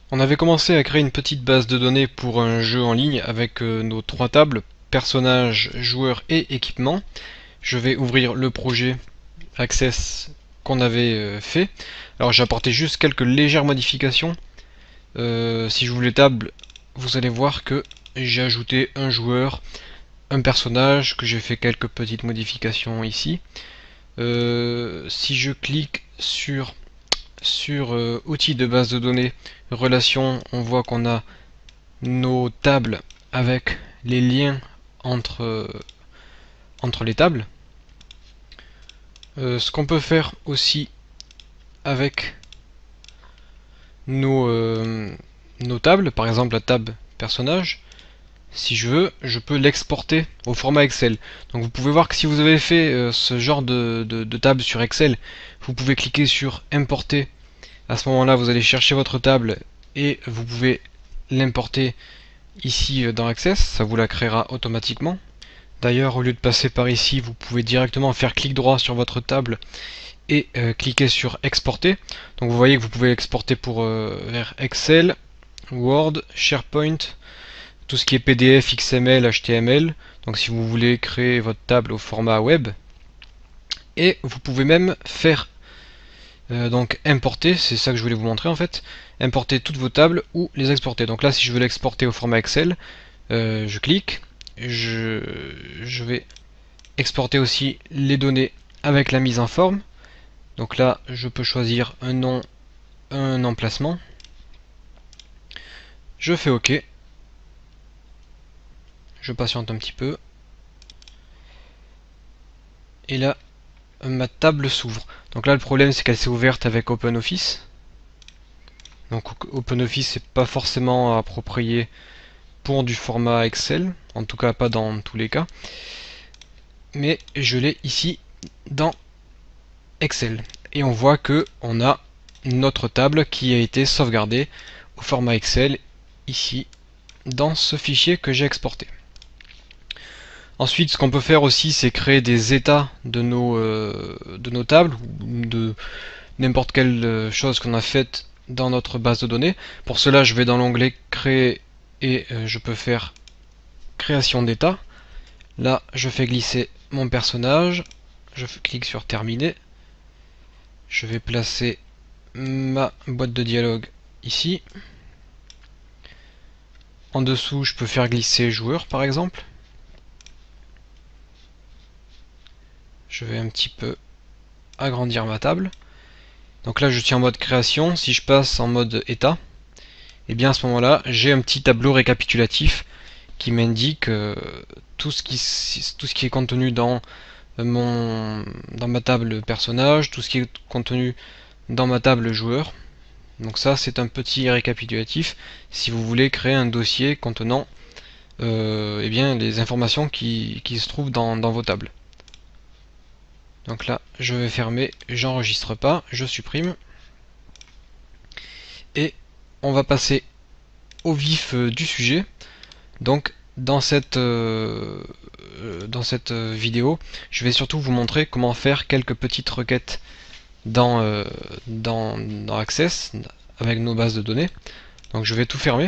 On avait commencé à créer une petite base de données pour un jeu en ligne avec nos trois tables, personnages, joueurs et équipements. Je vais ouvrir le projet Access qu'on avait fait. Alors j'ai apporté juste quelques légères modifications. Si j'ouvre les tables, vous allez voir que j'ai ajouté un joueur, un personnage, que j'ai fait quelques petites modifications ici. Si je clique sur outils de base de données, relations, on voit qu'on a nos tables avec les liens entre les tables. Ce qu'on peut faire aussi avec nos tables, par exemple la table personnage, si je veux, je peux l'exporter au format Excel. Donc vous pouvez voir que si vous avez fait ce genre de table sur Excel, vous pouvez cliquer sur importer. À ce moment-là, vous allez chercher votre table et vous pouvez l'importer ici dans Access, ça vous la créera automatiquement. D'ailleurs, au lieu de passer par ici, vous pouvez directement faire clic droit sur votre table et cliquer sur exporter. Donc vous voyez que vous pouvez exporter vers Excel, Word, SharePoint, tout ce qui est PDF, XML, HTML. Donc si vous voulez créer votre table au format web. Et vous pouvez même faire donc importer, c'est ça que je voulais vous montrer en fait, importer toutes vos tables ou les exporter. Donc là si je veux l'exporter au format Excel, je clique, je vais exporter aussi les données avec la mise en forme. Donc là je peux choisir un nom, un emplacement. Je fais OK. Je patiente un petit peu. Et là, ma table s'ouvre. Donc là le problème c'est qu'elle s'est ouverte avec OpenOffice. Donc OpenOffice n'est pas forcément approprié pour du format Excel, en tout cas pas dans tous les cas. Mais je l'ai ici dans Excel. Et on voit que on a notre table qui a été sauvegardée au format Excel ici dans ce fichier que j'ai exporté. Ensuite, ce qu'on peut faire aussi, c'est créer des états de nos tables, ou de n'importe quelle chose qu'on a faite dans notre base de données. Pour cela, je vais dans l'onglet Créer et je peux faire Création d'état. Là, je fais glisser mon personnage, je clique sur Terminer. Je vais placer ma boîte de dialogue ici. En dessous, je peux faire glisser joueur par exemple. Je vais un petit peu agrandir ma table. Donc là je suis en mode création. Si je passe en mode état, et bien à ce moment là j'ai un petit tableau récapitulatif qui m'indique tout ce qui est contenu dans ma table personnage, tout ce qui est contenu dans ma table joueur. Donc ça c'est un petit récapitulatif si vous voulez créer un dossier contenant eh bien, les informations qui se trouvent dans vos tables. Donc là, je vais fermer, j'enregistre pas, je supprime. Et on va passer au vif du sujet. Donc dans cette vidéo, je vais surtout vous montrer comment faire quelques petites requêtes dans Access avec nos bases de données. Donc je vais tout fermer.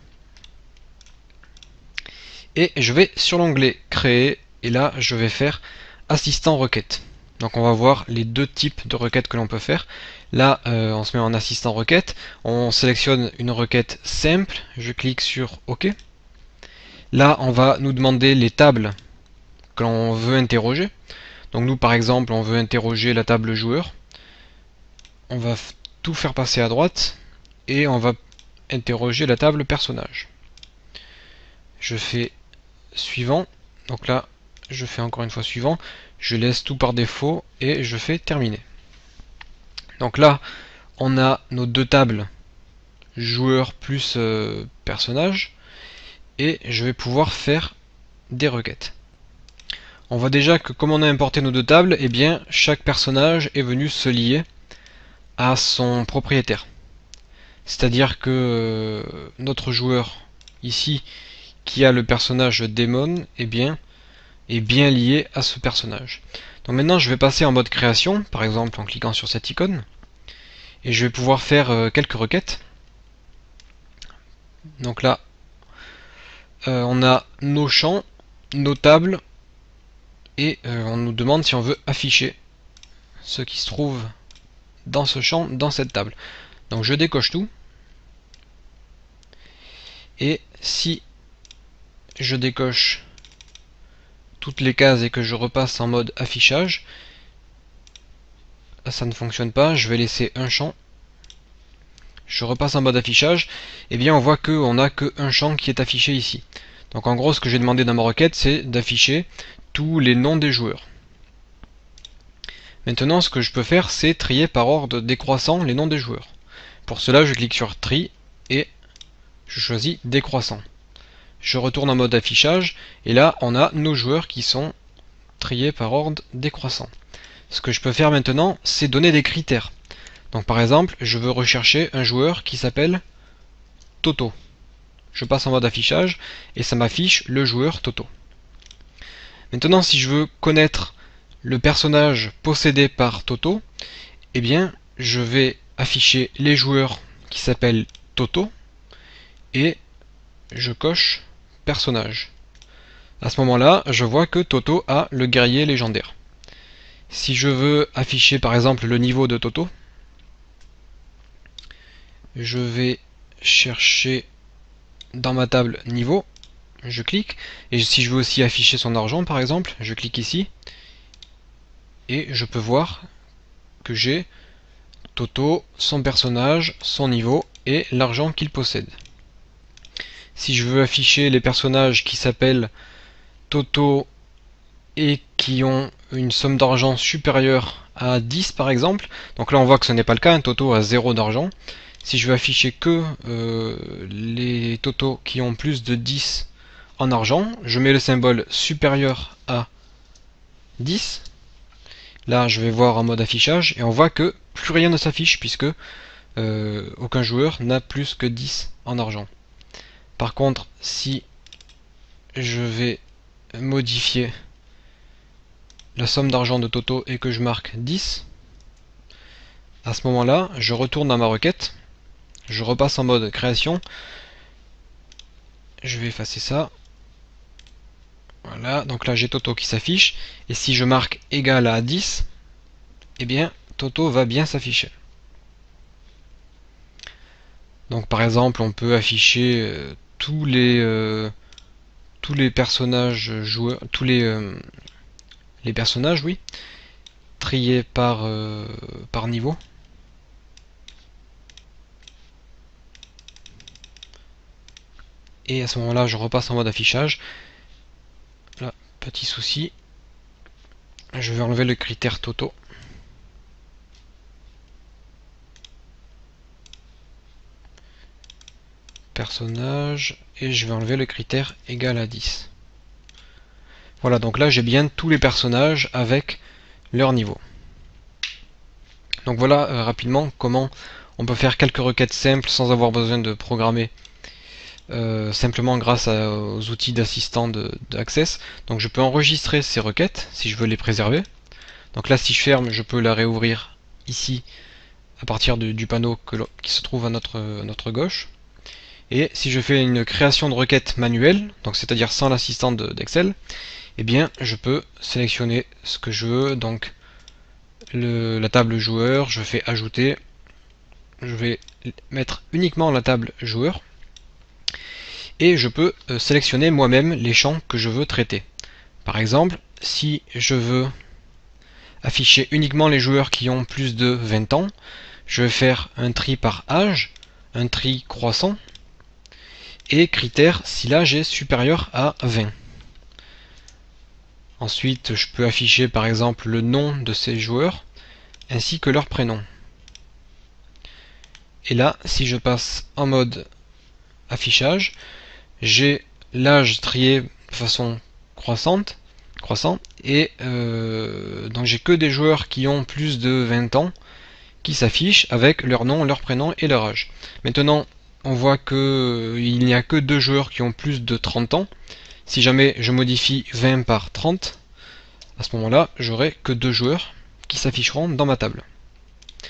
Et je vais sur l'onglet Créer, et là je vais faire Assistant requête. Donc on va voir les deux types de requêtes que l'on peut faire. Là on se met en assistant requête, on sélectionne une requête simple, je clique sur OK. Là on va nous demander les tables que l'on veut interroger. Donc nous par exemple on veut interroger la table joueur. On va tout faire passer à droite et on va interroger la table personnage. Je fais suivant, donc là je fais encore une fois suivant, je laisse tout par défaut et je fais terminer. Donc là on a nos deux tables joueur plus personnage et je vais pouvoir faire des requêtes. On voit déjà que comme on a importé nos deux tables, et eh bien chaque personnage est venu se lier à son propriétaire. C'est-à-dire que notre joueur ici qui a le personnage Démon eh bien, est bien lié à ce personnage. Donc maintenant je vais passer en mode création, par exemple en cliquant sur cette icône, et je vais pouvoir faire quelques requêtes. Donc là, on a nos champs, nos tables, et on nous demande si on veut afficher ce qui se trouve dans ce champ, dans cette table. Donc je décoche tout, et si je décoche toutes les cases et que je repasse en mode affichage, ça ne fonctionne pas, je vais laisser un champ, je repasse en mode affichage, et bien on voit qu'on n'a qu'un champ qui est affiché ici. Donc en gros ce que j'ai demandé dans ma requête, c'est d'afficher tous les noms des joueurs. Maintenant ce que je peux faire, c'est trier par ordre décroissant les noms des joueurs. Pour cela je clique sur tri et je choisis décroissant. Je retourne en mode affichage et là on a nos joueurs qui sont triés par ordre décroissant. Ce que je peux faire maintenant, c'est donner des critères. Donc par exemple, je veux rechercher un joueur qui s'appelle Toto. Je passe en mode affichage et ça m'affiche le joueur Toto. Maintenant, si je veux connaître le personnage possédé par Toto, eh bien, je vais afficher les joueurs qui s'appellent Toto et je coche personnage. À ce moment-là, je vois que Toto a le guerrier légendaire. Si je veux afficher par exemple le niveau de Toto, je vais chercher dans ma table niveau, je clique, et si je veux aussi afficher son argent par exemple, je clique ici, et je peux voir que j'ai Toto, son personnage, son niveau et l'argent qu'il possède. Si je veux afficher les personnages qui s'appellent Toto et qui ont une somme d'argent supérieure à 10 par exemple, donc là on voit que ce n'est pas le cas, un Toto a 0 d'argent. Si je veux afficher que les Toto qui ont plus de 10 en argent, je mets le symbole supérieur à 10. Là je vais voir en mode affichage et on voit que plus rien ne s'affiche puisque aucun joueur n'a plus que 10 en argent. Par contre, si je vais modifier la somme d'argent de Toto et que je marque 10, à ce moment-là, je retourne dans ma requête, je repasse en mode création, je vais effacer ça. Voilà, donc là j'ai Toto qui s'affiche, et si je marque égal à 10, eh bien Toto va bien s'afficher. Donc par exemple, on peut afficher tous les personnages joueurs, tous les personnages, oui, triés par niveau. Et à ce moment-là, je repasse en mode affichage. Là, petit souci. Je vais enlever le critère Toto. Personnage. Et je vais enlever le critère égal à 10. Voilà, donc là j'ai bien tous les personnages avec leur niveau. Donc voilà rapidement comment on peut faire quelques requêtes simples sans avoir besoin de programmer. Simplement grâce aux outils d'assistant d'Access. Donc je peux enregistrer ces requêtes si je veux les préserver. Donc là si je ferme, je peux la réouvrir ici à partir du panneau qui se trouve à notre gauche. Et si je fais une création de requête manuelle, donc c'est-à-dire sans l'assistant d'Excel, eh bien je peux sélectionner ce que je veux. Donc la table joueur, je fais ajouter, je vais mettre uniquement la table joueur. Et je peux sélectionner moi-même les champs que je veux traiter. Par exemple, si je veux afficher uniquement les joueurs qui ont plus de 20 ans, je vais faire un tri par âge, un tri croissant, et critère si l'âge est supérieur à 20. Ensuite, je peux afficher par exemple le nom de ces joueurs, ainsi que leur prénom. Et là, si je passe en mode affichage, j'ai l'âge trié de façon croissant et donc j'ai que des joueurs qui ont plus de 20 ans qui s'affichent avec leur nom, leur prénom et leur âge. Maintenant on voit qu'il n'y a que 2 joueurs qui ont plus de 30 ans. Si jamais je modifie 20 par 30, à ce moment là j'aurai que 2 joueurs qui s'afficheront dans ma table.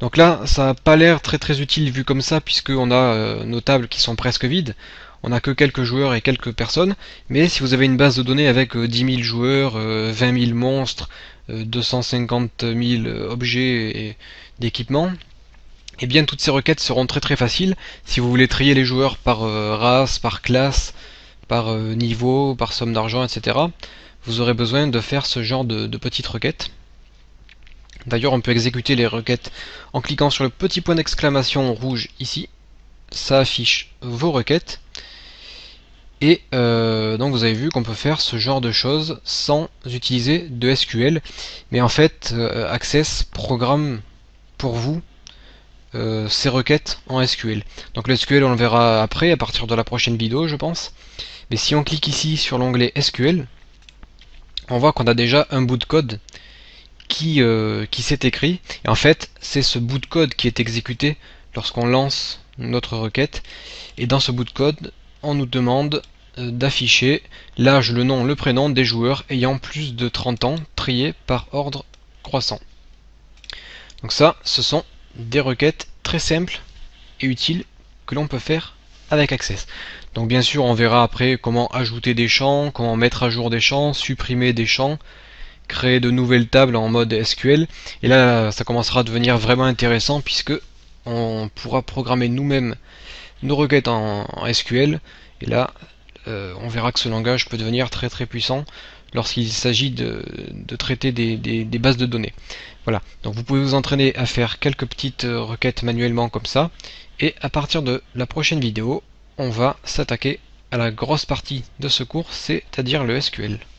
Donc là, ça n'a pas l'air très utile vu comme ça, puisqu'on a nos tables qui sont presque vides. On n'a que quelques joueurs et quelques personnes. Mais si vous avez une base de données avec 10 000 joueurs, 20 000 monstres, 250 000 objets d'équipement, et bien toutes ces requêtes seront très faciles. Si vous voulez trier les joueurs par race, par classe, par niveau, par somme d'argent, etc., vous aurez besoin de faire ce genre de petites requêtes. D'ailleurs, on peut exécuter les requêtes en cliquant sur le petit point d'exclamation rouge ici. Ça affiche vos requêtes. Et donc vous avez vu qu'on peut faire ce genre de choses sans utiliser de SQL. Mais en fait, Access programme pour vous ces requêtes en SQL. Donc le SQL, on le verra après, à partir de la prochaine vidéo, je pense. Mais si on clique ici sur l'onglet SQL, on voit qu'on a déjà un bout de code qui s'est écrit. Et en fait, c'est ce bout de code qui est exécuté lorsqu'on lance notre requête. Et dans ce bout de code, on nous demande d'afficher l'âge, le nom, le prénom des joueurs ayant plus de 30 ans, triés par ordre croissant. Donc ça, ce sont des requêtes très simples et utiles que l'on peut faire avec Access. Donc bien sûr, on verra après comment ajouter des champs, comment mettre à jour des champs, supprimer des champs, créer de nouvelles tables en mode SQL. Et là, ça commencera à devenir vraiment intéressant puisque on pourra programmer nous-mêmes nos requêtes en SQL. Et là, on verra que ce langage peut devenir très puissant lorsqu'il s'agit de traiter des bases de données. Voilà, donc vous pouvez vous entraîner à faire quelques petites requêtes manuellement comme ça. Et à partir de la prochaine vidéo, on va s'attaquer à la grosse partie de ce cours, c'est-à-dire le SQL.